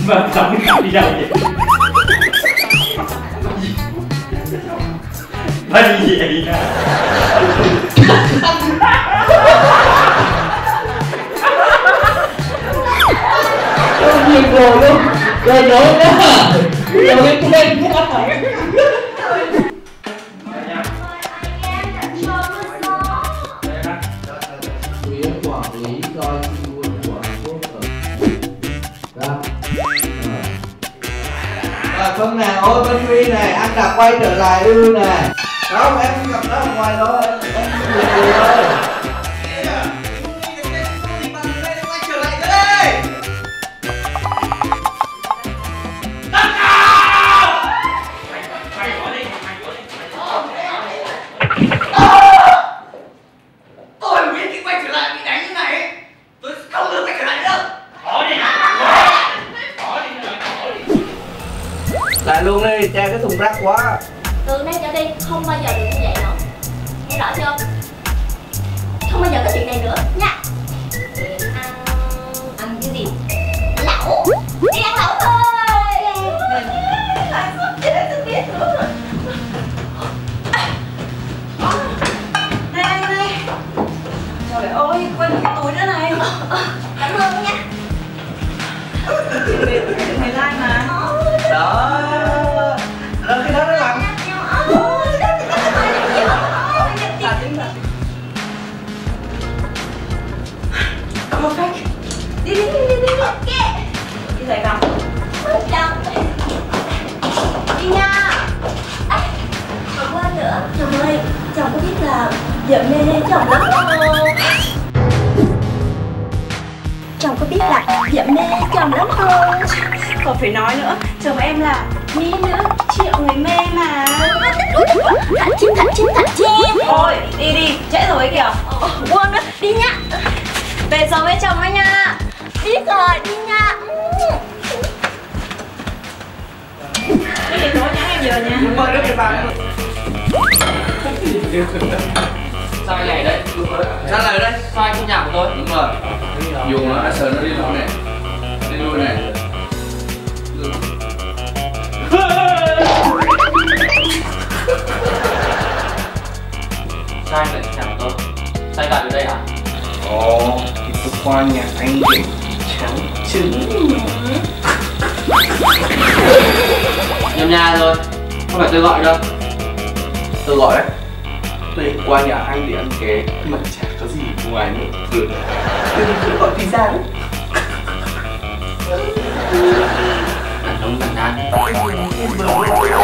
Vâng, sống đi đâu vậy? Bà gì vậy? Nhìn rồi luôn. Rồi nói nữa. Rồi lên Quyền quản lý coi quân của quốc tử. Phân nào, ôi bên Huy này, anh đã quay trở lại ư nè. Không, em gặp nó ở ngoài thôi. Em không được rồi. Lại luôn đi, che cái thùng rác quá. Từ nay trở đi không bao giờ được như vậy nữa. Nghe rõ chưa? Không bao giờ có chuyện này nữa nha. Ăn cái gì? Lẩu. Đi ăn lẩu thôi. Lại sốt chết tôi biết nữa. Này. Trời ơi, quên cái túi nữa này. Cảm ơn nha. Mày like mà. Đó. Rồi cái đó nó làm. Perfect. Đi. Ok. Đi dậy không? Chồng. Đi nha. Còn quên nữa. Chồng ơi, chồng có biết là vợ mê chồng lắm không? Chồng có biết là vợ mê chồng lắm không? Còn phải nói nữa, chồng em là mỹ nữ triệu người mê mà. Thẳng chim. Thôi, đi, trễ rồi kìa. Quên nữa, đi nha. Về sớm với chồng ấy nha. Biết rồi, đi nha. Cái gì thôi nhắn em giờ nha. Mời các bạn. Sao anh này đấy? Sao lại đây? Sao anh không nhà của tôi? Đúng rồi. Dùng nó sờ nó đi luôn này. Đi luôn này. Sao anh lại nhà của tôi? Sao anh lại ở đây hả? Ồ, thì tôi qua nhà anh để trắng trứng. Nhầm nhà rồi. Không phải tôi gọi đâu. Tôi gọi đấy. Tôi định qua nhà anh để ăn ké mà chả có gì ngoài nữa. Tôi gọi pizza đấy. Đàn ông đàn an.